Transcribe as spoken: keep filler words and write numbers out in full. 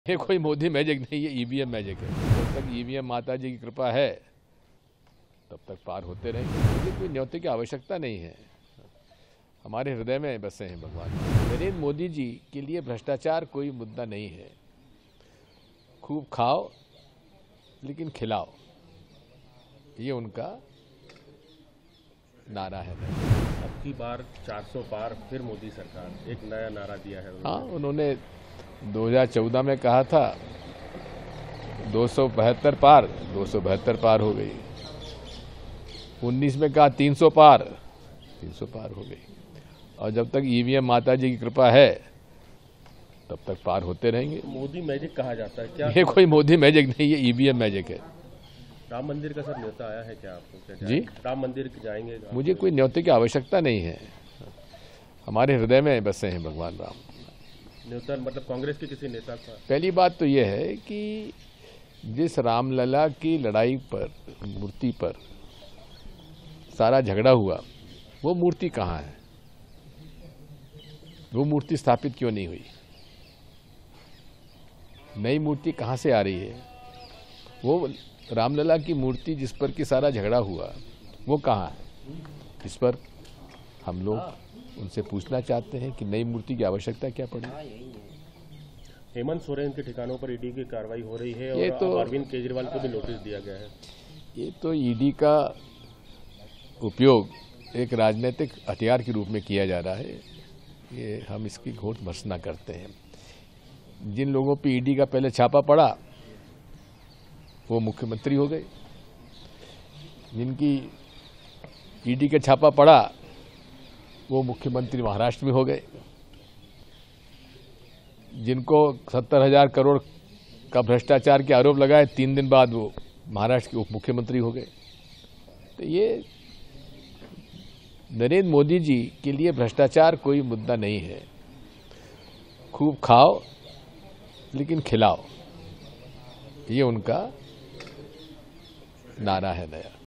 ये कोई मोदी मैजिक नहीं, ये ईवीएम मैजिक है। जब तक ईवीएम माता जी की कृपा है तब तक पार होते रहेंगे। मुझे कोई न्योते की आवश्यकता नहीं है, हमारे हृदय में बसे हैं भगवान। नरेंद्र मोदी जी के लिए भ्रष्टाचार कोई मुद्दा नहीं है। खूब खाओ लेकिन खिलाओ, ये उनका नारा है। अब की बार चार सौ पार, फिर मोदी सरकार, एक नया नारा दिया है उन्होंने। हाँ, उन्होंने दो हज़ार चौदह में कहा था दो सौ बहत्तर पार, दो सौ बहत्तर पार हो गई। उन्नीस में कहा तीन सौ पार, तीन सौ पार हो गई। और जब तक ईवीएम माता जी की कृपा है तब तक पार होते रहेंगे। मोदी मैजिक कहा जाता है क्या? ये कोई मोदी मैजिक नहीं, ये ईवीएम मैजिक है। राम मंदिर का सर न्योता आया है क्या आपको? क्या जी, राम मंदिर जाएंगे? मुझे कोई न्योते की आवश्यकता नहीं है, हमारे हृदय में बसे हैं भगवान राम। न्योता मतलब कांग्रेस के किसी नेता का? पहली बात तो यह है कि जिस रामलला की लड़ाई पर, मूर्ति पर सारा झगड़ा हुआ, वो मूर्ति कहाँ है? वो मूर्ति स्थापित क्यों नहीं हुई? नई मूर्ति कहाँ से आ रही है? वो रामलला की मूर्ति जिस पर कि सारा झगड़ा हुआ, वो कहाँ है? इस पर हम लोग उनसे पूछना चाहते हैं कि नई मूर्ति की आवश्यकता क्या पड़ी। हेमंत सोरेन के ठिकानों पर ईडी की कार्रवाई हो रही है ये और तो अरविंद केजरीवाल को भी नोटिस दिया गया है। ये तो ईडी का उपयोग एक राजनीतिक हथियार के रूप में किया जा रहा है। ये हम इसकी घोर भर्त्सना करते हैं। जिन लोगों पे ईडी का पहले छापा पड़ा वो मुख्यमंत्री हो गए, जिनकी ईडी का छापा पड़ा वो मुख्यमंत्री महाराष्ट्र में हो गए, जिनको सत्तर हजार करोड़ का भ्रष्टाचार के आरोप लगाए तीन दिन बाद वो महाराष्ट्र के उप मुख्यमंत्री हो गए। तो ये नरेंद्र मोदी जी के लिए भ्रष्टाचार कोई मुद्दा नहीं है। खूब खाओ लेकिन खिलाओ, ये उनका नारा है नया।